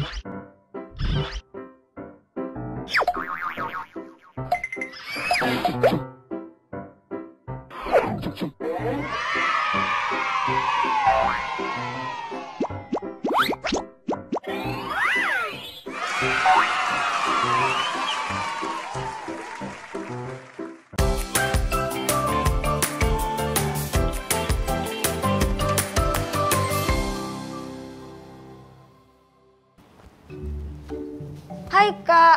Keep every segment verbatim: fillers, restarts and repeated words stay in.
Hai Kak.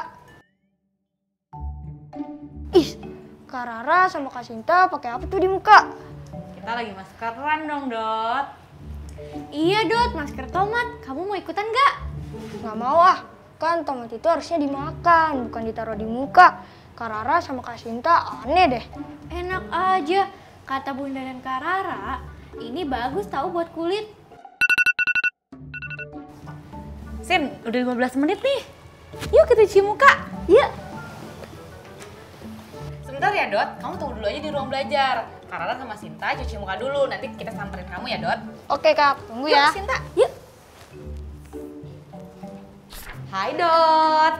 Ih, Kak Rara sama Kak Sinta pakai apa tuh di muka? Kita lagi maskeran dong, Dot. Iya, Dot, masker tomat. Kamu mau ikutan nggak? Nggak mau ah, kan tomat itu harusnya dimakan, bukan ditaruh di muka. Kak Rara sama Kak Sinta aneh deh. Enak aja. Kata Bunda dan Kak Rara, ini bagus tahu buat kulit. Sin, udah lima belas menit nih. Yuk kita cuci muka. Yuk. Sebentar ya, Dot. Kamu tunggu dulu aja di ruang belajar. Kak Rara sama Sinta cuci muka dulu. Nanti kita samperin kamu ya, Dot. Oke Kak, tunggu Yuk, ya. Sinta. Yuk. Hai, Dot.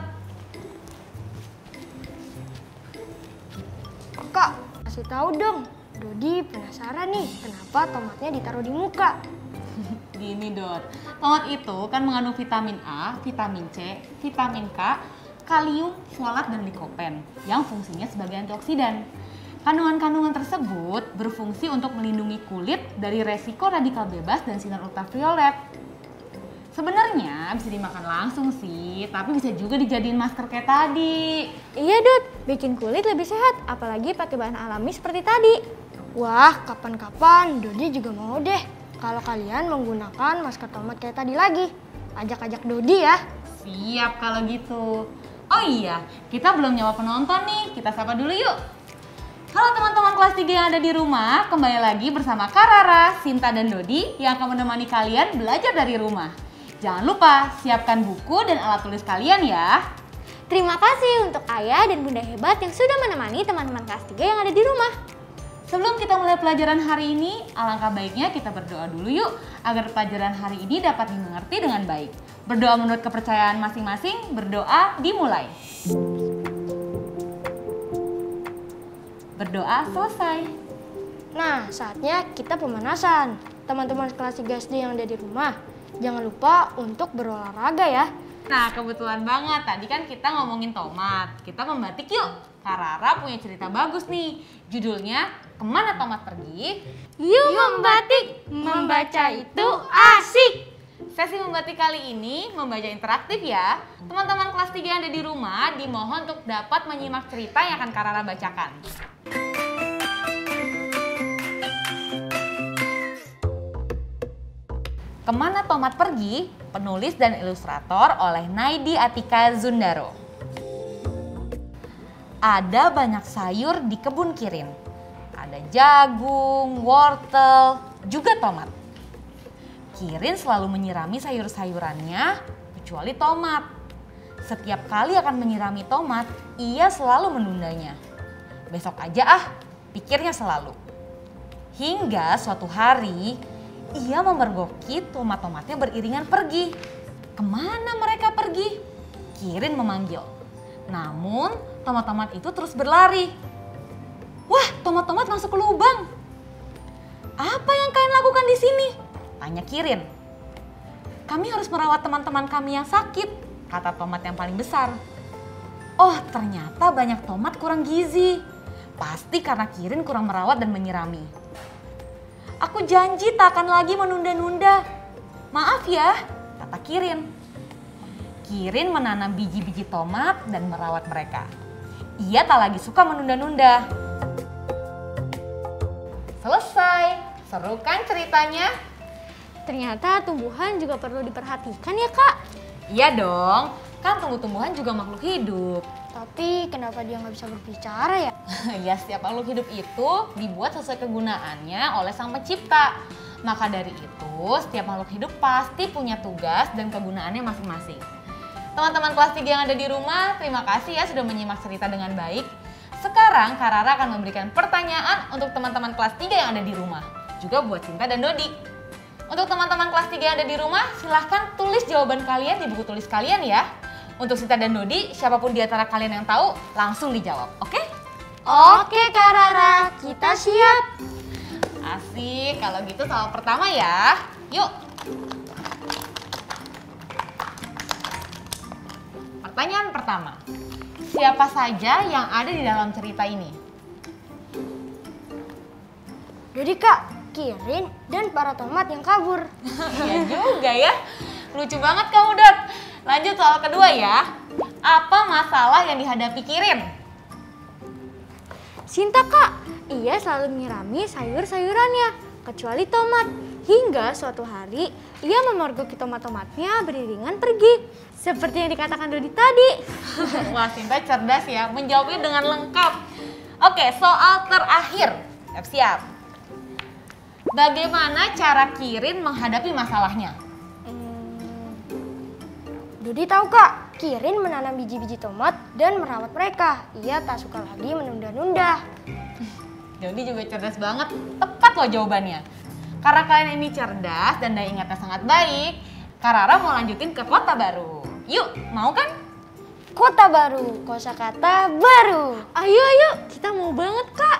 Kak, kasih tahu dong. Dodi penasaran nih, kenapa tomatnya ditaruh di muka? Gini, Dot. Tomat itu kan mengandung vitamin A, vitamin C, vitamin K, kalium, folat, dan likopen yang fungsinya sebagai antioksidan. Kandungan-kandungan tersebut berfungsi untuk melindungi kulit dari resiko radikal bebas dan sinar ultraviolet. Sebenarnya bisa dimakan langsung sih, tapi bisa juga dijadiin masker kayak tadi. Iya, Dot. Bikin kulit lebih sehat, apalagi pakai bahan alami seperti tadi. Wah, kapan-kapan Dodi juga mau deh. Kalau kalian menggunakan masker tomat kayak tadi lagi. Ajak-ajak Dodi ya. Siap kalau gitu. Oh iya, kita belum nyawa penonton nih. Kita sapa dulu yuk. Halo teman-teman kelas tiga yang ada di rumah. Kembali lagi bersama Kak Rara, Sinta, dan Dodi yang akan menemani kalian belajar dari rumah. Jangan lupa siapkan buku dan alat tulis kalian ya. Terima kasih untuk ayah dan bunda hebat yang sudah menemani teman-teman kelas tiga yang ada di rumah. Sebelum kita mulai pelajaran hari ini, alangkah baiknya kita berdoa dulu yuk agar pelajaran hari ini dapat dimengerti dengan baik. Berdoa menurut kepercayaan masing-masing, berdoa dimulai. Berdoa selesai. Nah, saatnya kita pemanasan. Teman-teman kelas tiga S D yang ada di rumah, jangan lupa untuk berolahraga ya. Nah, kebetulan banget tadi kan kita ngomongin tomat. Kita membatik yuk. Kak Rara punya cerita bagus nih. Judulnya, Kemana Tomat Pergi? Yuk membatik, membaca itu asik. Sesi membatik kali ini membaca interaktif ya. Teman-teman kelas tiga yang ada di rumah dimohon untuk dapat menyimak cerita yang akan Kak Rara bacakan. Kemana Tomat Pergi? Penulis dan ilustrator oleh Naidi Atika Zundaro. Ada banyak sayur di kebun Kirin. Ada jagung, wortel, juga tomat. Kirin selalu menyirami sayur-sayurannya, kecuali tomat. Setiap kali akan menyirami tomat, ia selalu menundanya. Besok aja ah, pikirnya selalu. Hingga suatu hari, ia memergoki tomat-tomatnya beriringan pergi. Kemana mereka pergi? Kirin memanggil. Namun, tomat-tomat itu terus berlari. Wah, tomat-tomat masuk ke lubang. Apa yang kalian lakukan di sini? Tanya Kirin. Kami harus merawat teman-teman kami yang sakit, kata tomat yang paling besar. Oh, ternyata banyak tomat kurang gizi. Pasti karena Kirin kurang merawat dan menyirami. Aku janji tak akan lagi menunda-nunda. Maaf ya, kata Kirin. Kirin menanam biji-biji tomat dan merawat mereka. Ia tak lagi suka menunda-nunda. Selesai. Seru kan ceritanya? Ternyata tumbuhan juga perlu diperhatikan ya, Kak? Iya dong, kan tumbuh-tumbuhan juga makhluk hidup. Tapi kenapa dia nggak bisa berbicara ya? Ya, setiap makhluk hidup itu dibuat sesuai kegunaannya oleh Sang Pencipta. Maka dari itu, setiap makhluk hidup pasti punya tugas dan kegunaannya masing-masing. Teman-teman kelas tiga yang ada di rumah, terima kasih ya sudah menyimak cerita dengan baik. Sekarang Kak Rara akan memberikan pertanyaan untuk teman-teman kelas tiga yang ada di rumah. Juga buat Sinta dan Dodi. Untuk teman-teman kelas tiga yang ada di rumah, silahkan tulis jawaban kalian di buku tulis kalian ya. Untuk Sinta dan Dodi, siapapun di antara kalian yang tahu, langsung dijawab, oke? Oke Kak Rara, kita siap. Asik, kalau gitu soal pertama ya. Yuk. Pertanyaan pertama. Siapa saja yang ada di dalam cerita ini? Dodi Kak, Kirin, dan para tomat yang kabur. Iya juga ya. Lucu banget kamu, Dot. Lanjut soal kedua ya. Apa masalah yang dihadapi Kirin? Sinta Kak, ia selalu menyirami sayur-sayurannya, kecuali tomat. Hingga suatu hari, ia memergoki tomat-tomatnya beriringan pergi. Seperti yang dikatakan Dodi tadi. Wah, Sinta cerdas ya, menjawabnya dengan lengkap. Oke, soal terakhir. Siap-siap. Bagaimana cara Kirin menghadapi masalahnya? Hmm, Dodi tahu Kak, Kirin menanam biji-biji tomat dan merawat mereka. Ia tak suka lagi menunda-nunda. Dodi juga cerdas banget, tepat loh jawabannya. Karena kalian ini cerdas dan daya ingatnya sangat baik, Kak Rara mau lanjutin ke kota baru. Yuk, mau kan? Kota baru, kosakata baru. Ayo, ayo, kita mau banget Kak.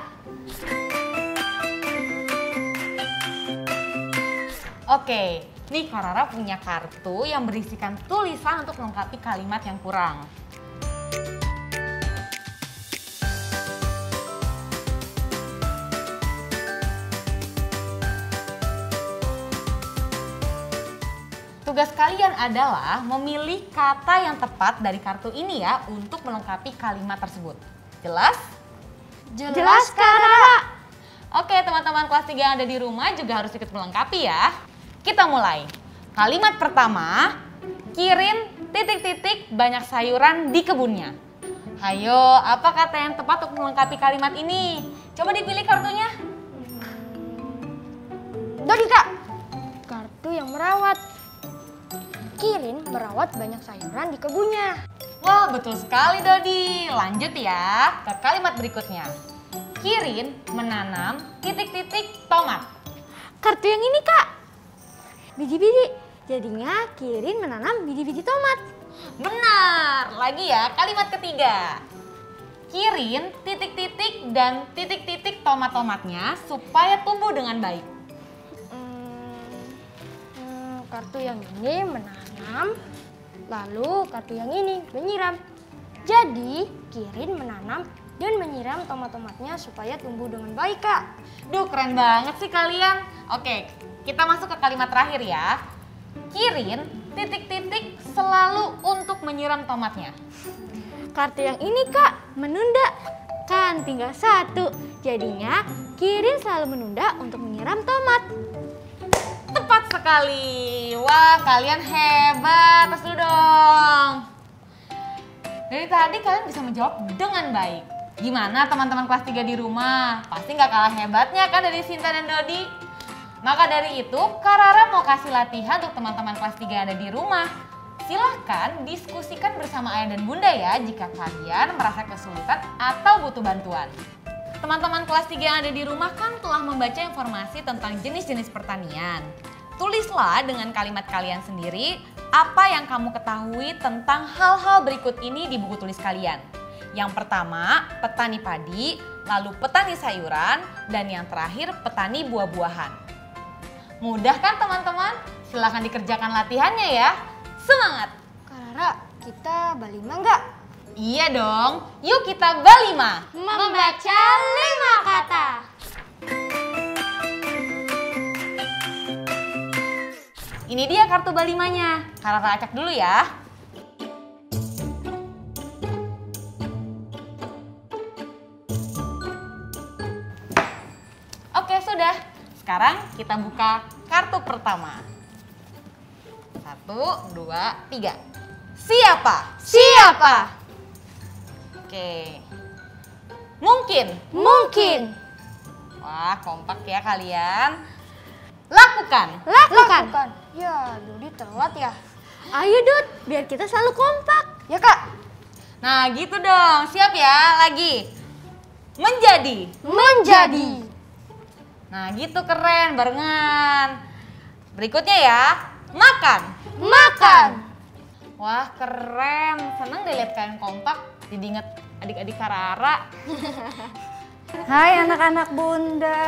Oke, nih Kak Rara punya kartu yang berisikan tulisan untuk melengkapi kalimat yang kurang. Tugas kalian adalah memilih kata yang tepat dari kartu ini ya untuk melengkapi kalimat tersebut. Jelas? Jelas Kak Rara. Oke, teman-teman kelas tiga yang ada di rumah juga harus ikut melengkapi ya. Kita mulai. Kalimat pertama, Kirin titik-titik banyak sayuran di kebunnya. Hayo, apa kata yang tepat untuk melengkapi kalimat ini? Coba dipilih kartunya. Dodi Kak, kartu yang merawat. Kirin merawat banyak sayuran di kebunnya. Wah, betul sekali Dodi. Lanjut ya ke kalimat berikutnya. Kirin menanam titik-titik tomat. Kartu yang ini Kak. Biji-biji. Jadinya Kirin menanam biji-biji tomat. Benar. Lagi ya, kalimat ketiga. Kirin titik-titik dan titik-titik tomat-tomatnya supaya tumbuh dengan baik. Hmm, hmm, kartu yang ini menanam, lalu kartu yang ini menyiram. Jadi Kirin menanam dan menyiram tomat-tomatnya supaya tumbuh dengan baik Kak. Duh, keren banget sih kalian. Oke, kita masuk ke kalimat terakhir ya. Kirin titik-titik selalu untuk menyiram tomatnya. Kartu yang ini Kak, menunda. Kan tinggal satu. Jadinya Kirin selalu menunda untuk menyiram tomat. Tepat sekali. Wah, kalian hebat. Tes dulu dong. Dari tadi kalian bisa menjawab dengan baik. Gimana teman-teman kelas tiga di rumah? Pasti nggak kalah hebatnya kan dari Sinta dan Dodi? Maka dari itu, Kak Rara mau kasih latihan untuk teman-teman kelas tiga yang ada di rumah. Silahkan diskusikan bersama ayah dan bunda ya jika kalian merasa kesulitan atau butuh bantuan. Teman-teman kelas tiga yang ada di rumah kan telah membaca informasi tentang jenis-jenis pertanian. Tulislah dengan kalimat kalian sendiri apa yang kamu ketahui tentang hal-hal berikut ini di buku tulis kalian. Yang pertama, petani padi, lalu petani sayuran, dan yang terakhir petani buah-buahan. Mudah kan teman-teman? Silahkan dikerjakan latihannya ya. Semangat! Kak Rara, kita balima nggak? Iya dong, yuk kita balima. Membaca lima kata. Ini dia kartu balimanya. Kak Rara acak dulu ya. Oke, sudah. Sekarang kita buka kartu pertama. Satu, dua, tiga. Siapa? Siapa? Oke. Mungkin. Mungkin. Wah, kompak ya kalian. Lakukan. Lakukan. Lakukan. Ya, Dodi telat ya. Ayo Dut, biar kita selalu kompak. Ya Kak. Nah, gitu dong. Siap ya? Lagi. Menjadi. Menjadi. Nah, gitu keren barengan. Berikutnya ya, makan. Makan. Wah keren, seneng deh lihat kalian kompak. Jadi inget adik-adik Karara. Hai anak-anak Bunda.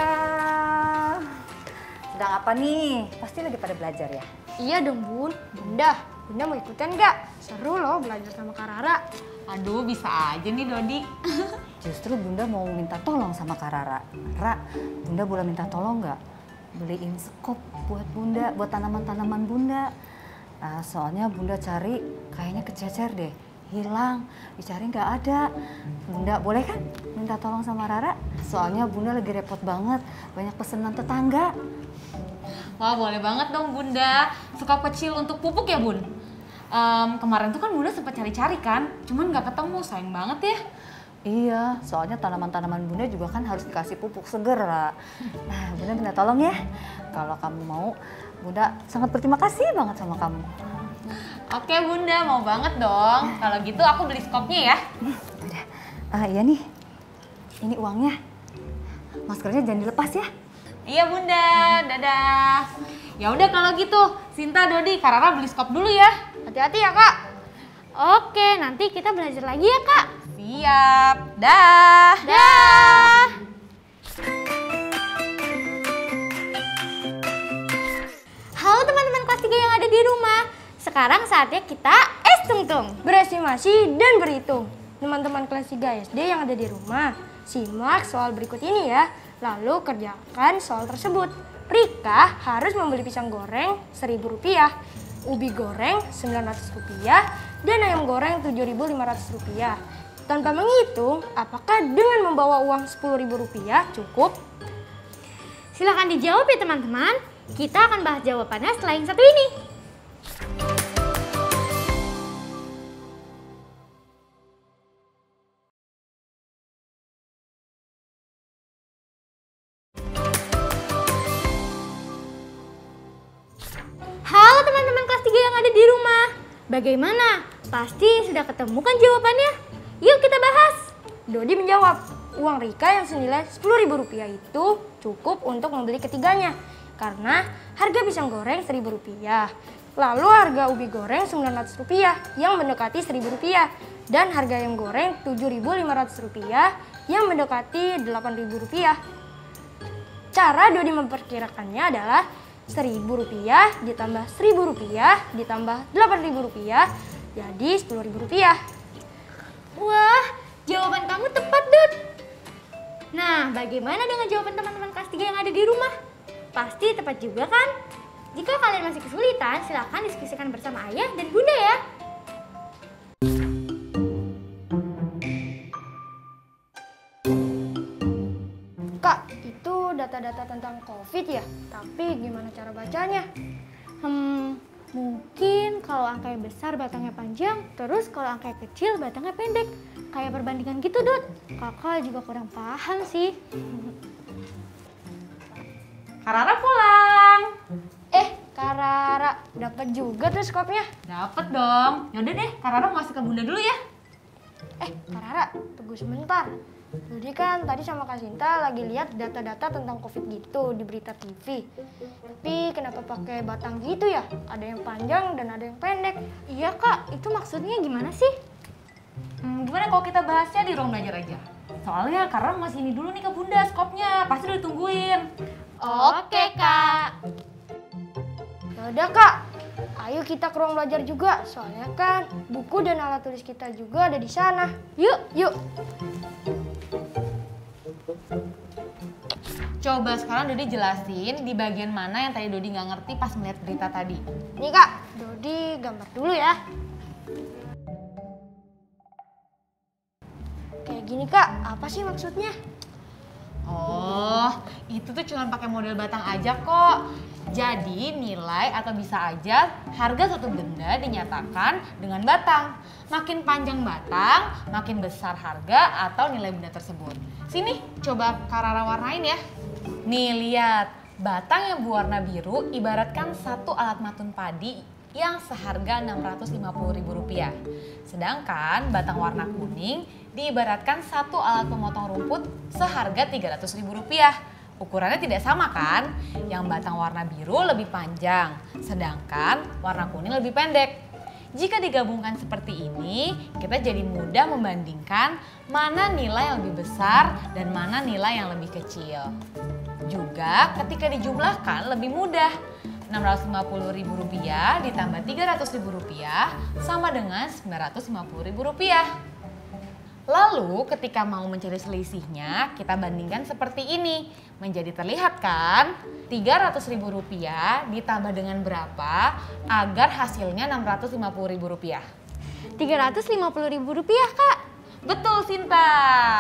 Sedang apa nih? Pasti lagi pada belajar ya? Iya dong Bun. Bunda, Bunda mau ikutan nggak? Seru loh belajar sama Kak Rara. Aduh bisa aja nih Dodi. Justru Bunda mau minta tolong sama Kak Rara. Ra, Bunda boleh minta tolong nggak? Beliin sekop buat Bunda, buat tanaman-tanaman Bunda. Nah, soalnya Bunda cari kayaknya kececer deh. Hilang, dicari nggak ada. Bunda boleh kan minta tolong sama Rara? Soalnya Bunda lagi repot banget, banyak pesanan tetangga. Wah boleh banget dong Bunda. Sekop kecil untuk pupuk ya Bun? Um, kemarin tuh kan Bunda sempat cari-cari kan, cuman nggak ketemu, sayang banget ya. Iya, soalnya tanaman-tanaman Bunda juga kan harus dikasih pupuk seger lah. Nah, Bunda minta tolong ya. Kalau kamu mau, Bunda sangat berterima kasih banget sama kamu. Oke Bunda, mau banget dong. Kalau gitu aku beli skopnya ya. Udah, uh, iya nih, ini uangnya. Maskernya jangan dilepas ya. Iya Bunda, dadah. Ya udah kalau gitu, Sinta, Dodi, Karara beli skop dulu ya. Hati-hati ya Kak. Oke, nanti kita belajar lagi ya Kak. Siap, dah. Dah. Halo teman-teman kelas tiga yang ada di rumah. Sekarang saatnya kita es tungtung. Berestimasi dan berhitung. Teman-teman kelas tiga S D yang ada di rumah, simak soal berikut ini ya. Lalu kerjakan soal tersebut. Rika harus membeli pisang goreng seribu rupiah, ubi goreng sembilan ratus rupiah, dan ayam goreng tujuh ribu lima ratus rupiah. Tanpa menghitung, apakah dengan membawa uang sepuluh ribu rupiah cukup? Silahkan dijawab ya teman-teman. Kita akan bahas jawabannya setelah yang satu ini. Halo teman-teman kelas tiga yang ada di rumah. Bagaimana? Pasti sudah ketemu kan jawabannya? Yuk kita bahas. Dodi menjawab, uang Rika yang senilai sepuluh ribu rupiah itu cukup untuk membeli ketiganya. Karena harga pisang goreng seribu rupiah. Lalu harga ubi goreng sembilan ratus rupiah yang mendekati seribu rupiah. Dan harga ayam goreng tujuh ribu lima ratus rupiah yang mendekati delapan ribu rupiah. Cara Dodi memperkirakannya adalah seribu rupiah ditambah seribu rupiah ditambah delapan ribu rupiah jadi sepuluh ribu rupiah. Wah, jawaban kamu tepat, Dut. Nah, bagaimana dengan jawaban teman-teman kelas tiga yang ada di rumah? Pasti tepat juga kan? Jika kalian masih kesulitan, silakan diskusikan bersama ayah dan bunda ya. Kak, itu data-data tentang COVID ya? Tapi gimana cara bacanya? Hmm, mungkin kalau angka yang besar batangnya panjang, terus kalau angka yang kecil batangnya pendek. Kayak perbandingan gitu, Dut. Kakak juga kurang paham sih. Karara pulang. Eh, Karara, dapat juga tuh skopnya. Dapet dong. Yaudah deh, Karara mau kasih ke Bunda dulu ya. Eh, Karara, tunggu sebentar. Jadi kan tadi sama Kak Sinta lagi lihat data-data tentang COVID gitu di berita T V. Tapi kenapa pakai batang gitu ya? Ada yang panjang dan ada yang pendek. Iya, Kak. Itu maksudnya gimana sih? Hmm, gimana kalau kita bahasnya di ruang belajar aja? Soalnya Karara masih ini dulu nih ke Bunda skopnya. Pasti udah ditungguin. Oke, Kak. Yaudah Kak, ayo kita ke ruang belajar juga. Soalnya kan buku dan alat tulis kita juga ada di sana. Yuk, yuk. Coba sekarang Dodi jelasin di bagian mana yang tadi Dodi nggak ngerti pas melihat berita tadi. Nih Kak, Dodi gambar dulu ya. Kayak gini Kak, apa sih maksudnya? Oh, itu tuh cuma pakai model batang aja kok. Jadi nilai atau bisa aja harga satu benda dinyatakan dengan batang. Makin panjang batang, makin besar harga atau nilai benda tersebut. Sini, coba Karara warnain ya. Nih lihat, batang yang berwarna biru ibaratkan satu alat matun padi yang seharga enam ratus lima puluh ribu rupiah. Sedangkan batang warna kuning diibaratkan satu alat pemotong rumput seharga tiga ratus ribu rupiah. Ukurannya tidak sama kan? Yang batang warna biru lebih panjang, sedangkan warna kuning lebih pendek. Jika digabungkan seperti ini, kita jadi mudah membandingkan mana nilai yang lebih besar dan mana nilai yang lebih kecil. Juga ketika dijumlahkan lebih mudah. enam ratus lima puluh ribu rupiah ditambah tiga ratus ribu rupiah sama dengan sembilan ratus lima puluh ribu rupiah. Lalu ketika mau mencari selisihnya, kita bandingkan seperti ini. Menjadi terlihat kan? tiga ratus ribu rupiah ditambah dengan berapa agar hasilnya enam ratus lima puluh ribu rupiah? tiga ratus lima puluh ribu rupiah, Kak. Betul, Sinta.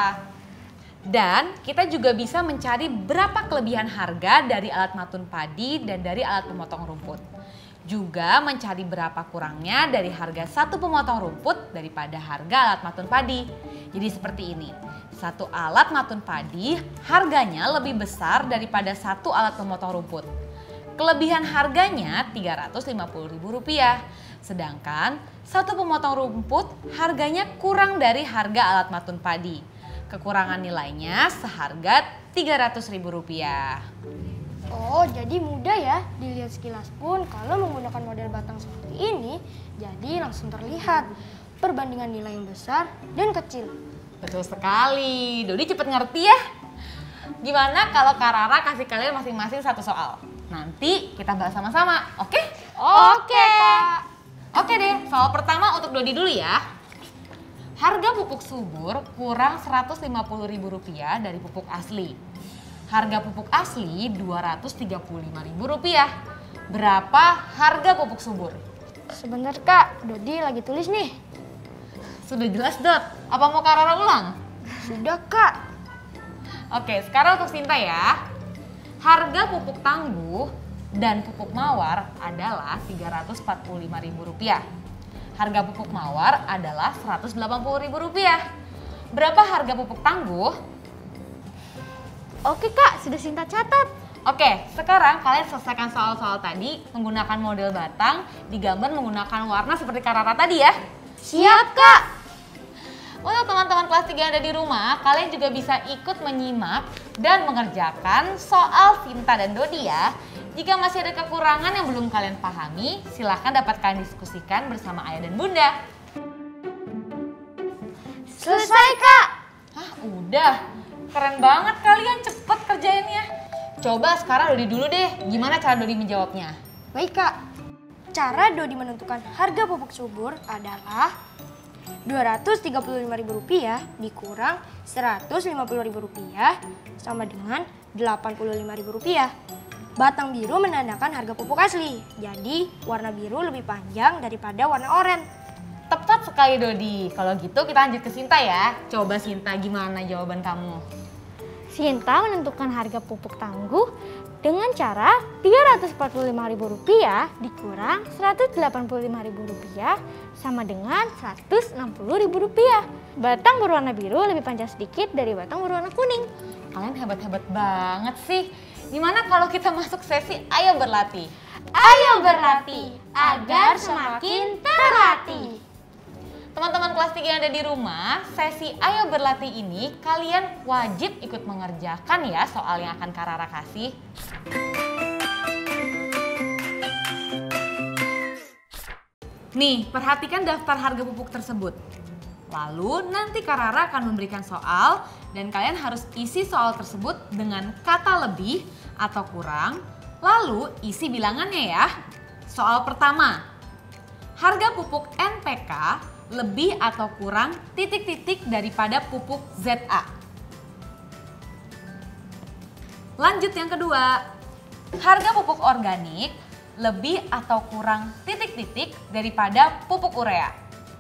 Dan kita juga bisa mencari berapa kelebihan harga dari alat matun padi dan dari alat pemotong rumput. Juga mencari berapa kurangnya dari harga satu pemotong rumput daripada harga alat matun padi. Jadi seperti ini, satu alat matun padi harganya lebih besar daripada satu alat pemotong rumput. Kelebihan harganya tiga ratus lima puluh ribu rupiah. Sedangkan satu pemotong rumput harganya kurang dari harga alat matun padi. Kekurangan nilainya seharga tiga ratus ribu rupiah. Oh, jadi mudah ya dilihat sekilas pun kalau menggunakan model batang seperti ini, jadi langsung terlihat perbandingan nilai yang besar dan kecil. Betul sekali, Dodi cepet ngerti ya. Gimana kalau Kak Rara kasih kalian masing-masing satu soal? Nanti kita bahas sama-sama, oke? Oke, Kak. Oke deh, soal pertama untuk Dodi dulu ya. Harga pupuk subur kurang seratus lima puluh ribu rupiah dari pupuk asli. Harga pupuk asli dua ratus tiga puluh lima ribu rupiah. Berapa harga pupuk subur? Sebentar, Kak. Dodi lagi tulis nih. Sudah jelas, Dot. Apa mau Kak Rara ulang? Sudah, Kak. Oke, sekarang untuk Sinta ya. Harga pupuk tangguh dan pupuk mawar adalah tiga ratus empat puluh lima ribu rupiah. Harga pupuk mawar adalah seratus delapan puluh ribu rupiah. Berapa harga pupuk tangguh? Oke, Kak, sudah Sinta catat. Oke, sekarang kalian selesaikan soal-soal tadi menggunakan model batang, digambar menggunakan warna seperti Kak Rara tadi ya. Siap, Kak. Untuk teman-teman kelas tiga yang ada di rumah, kalian juga bisa ikut menyimak dan mengerjakan soal Sinta dan Dodi ya. Jika masih ada kekurangan yang belum kalian pahami, silahkan dapat kalian diskusikan bersama ayah dan bunda. Selesai, Kak. Hah, udah. Keren banget kalian, cepet kerjainnya. Coba sekarang Dodi dulu deh, gimana cara Dodi menjawabnya? Baik, Kak. Cara Dodi menentukan harga pupuk subur adalah dua ratus tiga puluh lima ribu rupiah dikurang seratus lima puluh ribu rupiah sama dengan delapan puluh lima ribu rupiah. Batang biru menandakan harga pupuk asli, jadi warna biru lebih panjang daripada warna oranye. Tepat sekali Dodi. Kalau gitu kita lanjut ke Sinta ya. Coba Sinta, gimana jawaban kamu? Sinta menentukan harga pupuk tangguh dengan cara tiga ratus empat puluh lima ribu rupiah dikurang seratus delapan puluh lima ribu rupiah sama dengan seratus enam puluh ribu rupiah. Batang berwarna biru lebih panjang sedikit dari batang berwarna kuning. Kalian hebat-hebat banget sih. Gimana kalau kita masuk sesi Ayo Berlatih? Ayo berlatih agar semakin terlatih. Teman-teman kelas tiga yang ada di rumah, sesi Ayo Berlatih ini kalian wajib ikut mengerjakan ya soal yang akan Kak Rara kasih. Nih, perhatikan daftar harga pupuk tersebut. Lalu nanti Kak Rara akan memberikan soal dan kalian harus isi soal tersebut dengan kata lebih atau kurang. Lalu isi bilangannya ya. Soal pertama, harga pupuk N P K lebih atau kurang titik-titik daripada pupuk Z A. Lanjut yang kedua, harga pupuk organik lebih atau kurang titik-titik daripada pupuk urea.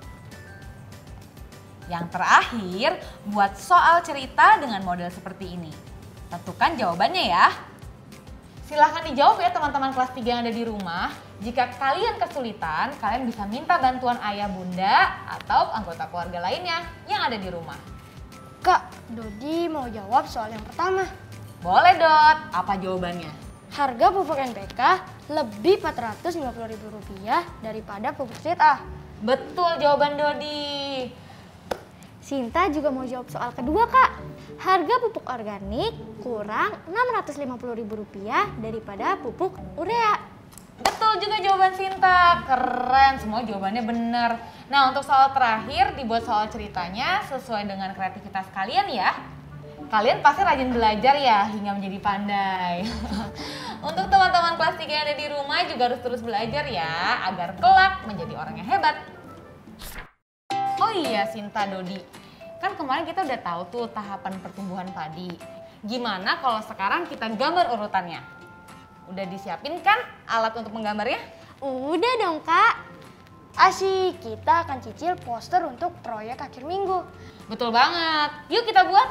Yang terakhir, buat soal cerita dengan model seperti ini. Tentukan jawabannya ya. Silahkan dijawab ya teman-teman kelas tiga yang ada di rumah. Jika kalian kesulitan, kalian bisa minta bantuan ayah bunda atau anggota keluarga lainnya yang ada di rumah. Kak, Dodi mau jawab soal yang pertama. Boleh Dot, apa jawabannya? Harga pupuk N P K lebih empat ratus lima puluh ribu rupiah daripada pupuk Z A. Betul jawaban Dodi. Sinta juga mau jawab soal kedua, Kak. Harga pupuk organik kurang enam ratus lima puluh ribu rupiah daripada pupuk urea. Betul juga jawaban Sinta, keren, semua jawabannya benar. Nah, untuk soal terakhir dibuat soal ceritanya sesuai dengan kreativitas kalian ya. Kalian pasti rajin belajar ya hingga menjadi pandai. Untuk teman-teman kelas tiga yang ada di rumah juga harus terus belajar ya agar kelak menjadi orang yang hebat. Oh iya Sinta, Dodi, kan kemarin kita udah tahu tuh tahapan pertumbuhan padi. Gimana kalau sekarang kita gambar urutannya? Udah disiapin kan alat untuk menggambarnya? Udah dong, Kak. Asyik, kita akan cicil poster untuk proyek akhir minggu. Betul banget, yuk kita buat.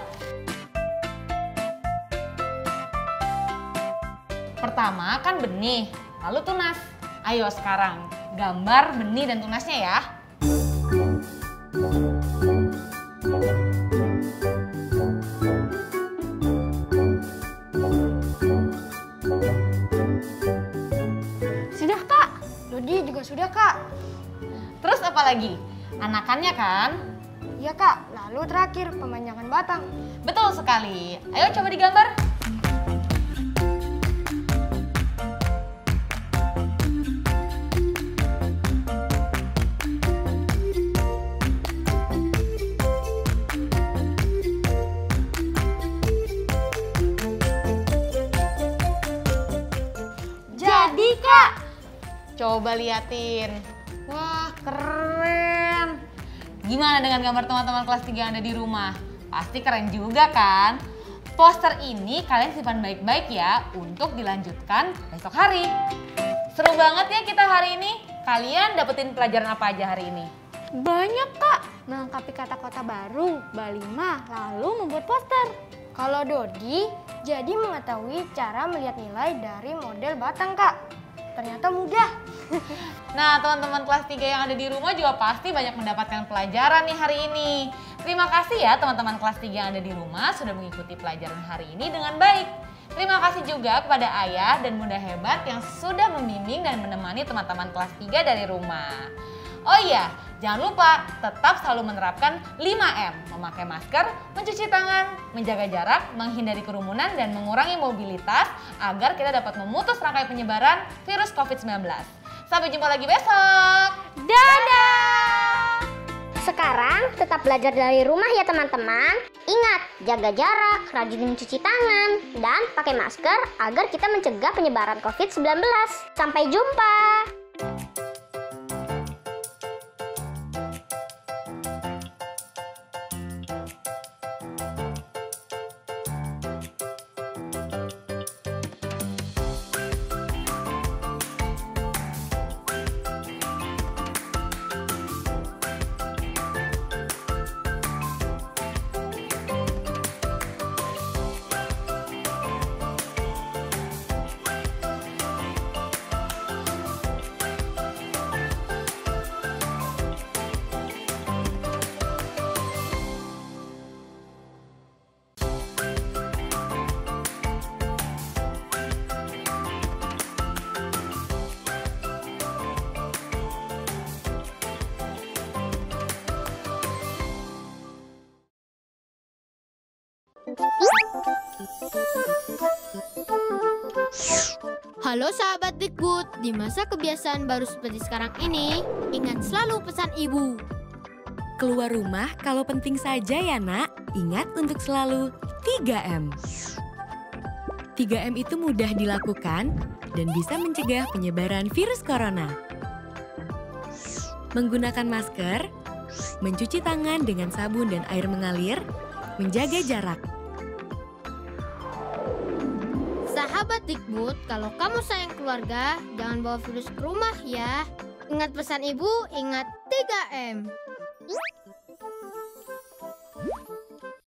Pertama kan benih, lalu tunas. Ayo sekarang gambar benih dan tunasnya ya. Sudah Kak, Dodi juga sudah Kak. Terus apa lagi? Anakannya kan? Iya Kak, lalu terakhir pemanjangan batang. Betul sekali, ayo coba digambar. Jadi, Kak. Coba liatin. Wah, keren. Gimana dengan gambar teman-teman kelas tiga yang ada di rumah? Pasti keren juga kan? Poster ini kalian simpan baik-baik ya untuk dilanjutkan besok hari. Seru banget ya kita hari ini. Kalian dapetin pelajaran apa aja hari ini? Banyak, Kak. Melengkapi kata kota baru, balima, lalu membuat poster. Kalau Dodi, jadi mengetahui cara melihat nilai dari model batang Kak. Ternyata mudah. Nah, teman-teman kelas tiga yang ada di rumah juga pasti banyak mendapatkan pelajaran nih hari ini. Terima kasih ya teman-teman kelas tiga yang ada di rumah sudah mengikuti pelajaran hari ini dengan baik. Terima kasih juga kepada ayah dan bunda hebat yang sudah membimbing dan menemani teman-teman kelas tiga dari rumah. Oh iya, jangan lupa tetap selalu menerapkan lima M, memakai masker, mencuci tangan, menjaga jarak, menghindari kerumunan, dan mengurangi mobilitas agar kita dapat memutus rantai penyebaran virus covid sembilan belas. Sampai jumpa lagi besok. Dadah! Sekarang tetap belajar dari rumah ya teman-teman. Ingat, jaga jarak, rajin mencuci tangan, dan pakai masker agar kita mencegah penyebaran covid sembilan belas. Sampai jumpa! Halo sahabat Dikbud, di masa kebiasaan baru seperti sekarang ini, ingat selalu pesan ibu. Keluar rumah kalau penting saja ya nak, ingat untuk selalu tiga M. tiga M itu mudah dilakukan dan bisa mencegah penyebaran virus corona. Menggunakan masker, mencuci tangan dengan sabun dan air mengalir, menjaga jarak. Sahabat Dikbud, kalau kamu sayang keluarga, jangan bawa virus ke rumah ya. Ingat pesan ibu, ingat tiga M.